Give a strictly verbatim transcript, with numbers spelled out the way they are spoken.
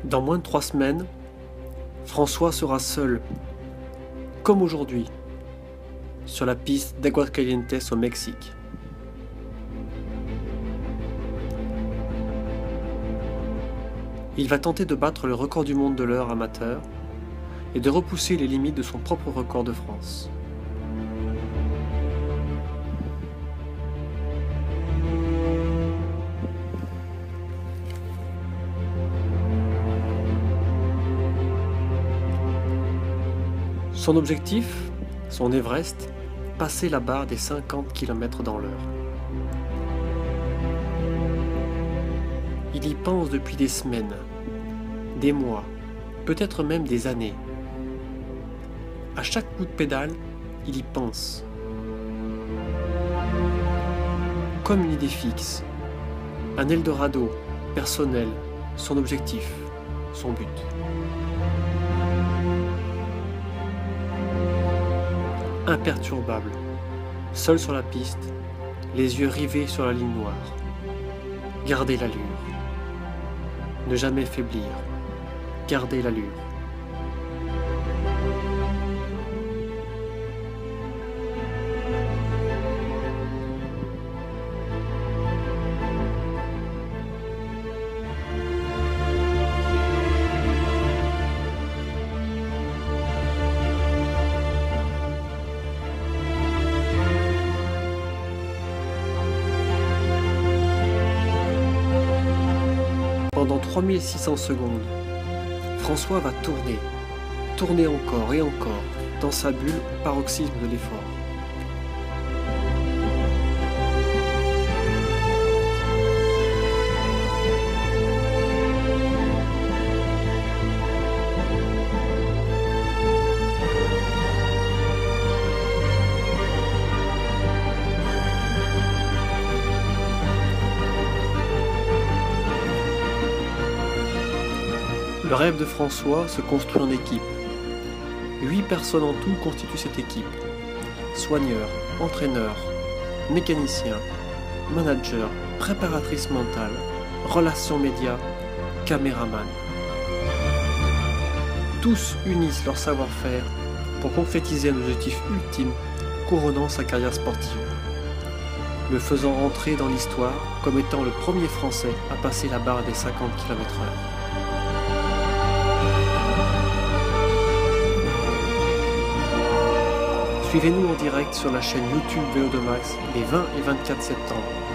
Dans moins de trois semaines, François sera seul, comme aujourd'hui, sur la piste d'Aguascalientes au Mexique. Il va tenter de battre le record du monde de l'heure amateur et de repousser les limites de son propre record de France. Son objectif, son Everest, passer la barre des cinquante kilomètres dans l'heure. Il y pense depuis des semaines, des mois, peut-être même des années. À chaque coup de pédale, il y pense. Comme une idée fixe, un Eldorado personnel, son objectif, son but. Imperturbable, seul sur la piste, les yeux rivés sur la ligne noire. Garder l'allure. Ne jamais faiblir. Garder l'allure. Pendant trois mille six cents secondes, François va tourner, tourner encore et encore, dans sa bulle au paroxysme de l'effort. Le rêve de François se construit en équipe. Huit personnes en tout constituent cette équipe. Soigneurs, entraîneurs, mécaniciens, managers, préparatrices mentales, relations médias, caméramans. Tous unissent leur savoir-faire pour concrétiser un objectif ultime couronnant sa carrière sportive, le faisant entrer dans l'histoire comme étant le premier Français à passer la barre des cinquante kilomètres heure. Suivez-nous en direct sur la chaîne YouTube V O deux Max les vingt et vingt-quatre septembre.